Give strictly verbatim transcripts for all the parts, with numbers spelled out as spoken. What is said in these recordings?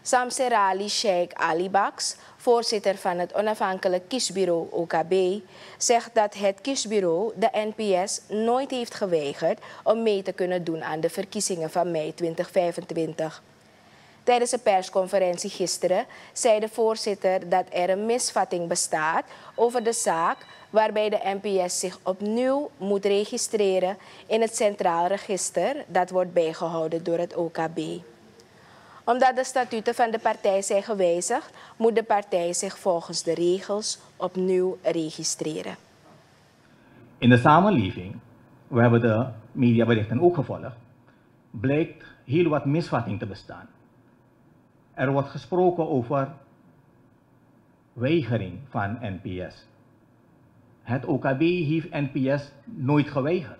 Samserali Sheikh Alibaks, voorzitter van het onafhankelijk kiesbureau O K B, zegt dat het kiesbureau de N P S nooit heeft geweigerd om mee te kunnen doen aan de verkiezingen van mei tweeduizend vijfentwintig. Tijdens de persconferentie gisteren zei de voorzitter dat er een misvatting bestaat over de zaak waarbij de N P S zich opnieuw moet registreren in het Centraal Register dat wordt bijgehouden door het O K B. Omdat de statuten van de partij zijn gewijzigd, moet de partij zich volgens de regels opnieuw registreren. In de samenleving, we hebben de mediaberichten ook gevolgd, blijkt heel wat misvatting te bestaan. Er wordt gesproken over weigering van N P S. Het O K B heeft N P S nooit geweigerd.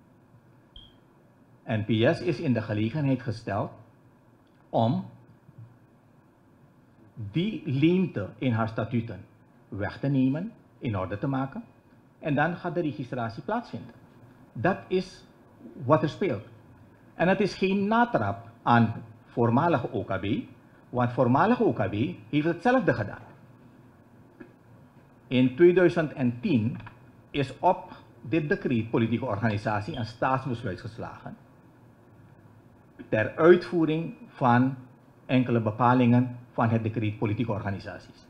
N P S is in de gelegenheid gesteld om die leemte in haar statuten weg te nemen, in orde te maken, en dan gaat de registratie plaatsvinden. Dat is wat er speelt. En het is geen natrap aan voormalige O K B, want voormalige O K B heeft hetzelfde gedaan. In tweeduizend tien is op dit decreet politieke organisatie een staatsbesluit geslagen ter uitvoering van enkele bepalingen van het decreet politieke organisaties.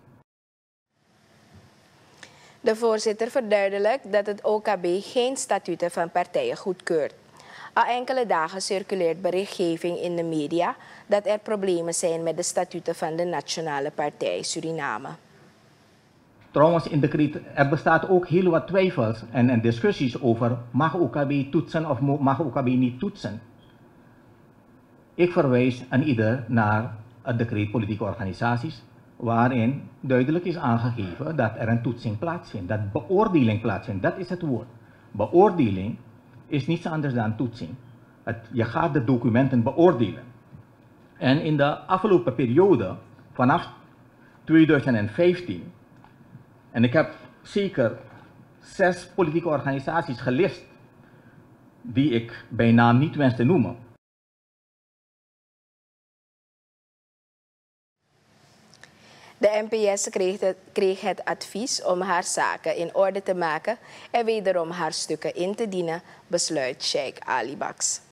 De voorzitter verduidelijkt dat het O K B geen statuten van partijen goedkeurt. Al enkele dagen circuleert berichtgeving in de media dat er problemen zijn met de statuten van de Nationale Partij Suriname. Trouwens, in decreet, er bestaat ook heel wat twijfels en, en discussies over mag O K B toetsen of mag O K B niet toetsen. Ik verwijs aan ieder naar het decreet politieke organisaties, waarin duidelijk is aangegeven dat er een toetsing plaatsvindt, dat beoordeling plaatsvindt. Dat is het woord. Beoordeling is niets anders dan toetsing. Het, je gaat de documenten beoordelen. En in de afgelopen periode, vanaf tweeduizend vijftien, en ik heb zeker zes politieke organisaties gelist, die ik bij naam niet wens te noemen. De N P S kreeg het, kreeg het advies om haar zaken in orde te maken en wederom haar stukken in te dienen, besluit Sheikh Alibaks.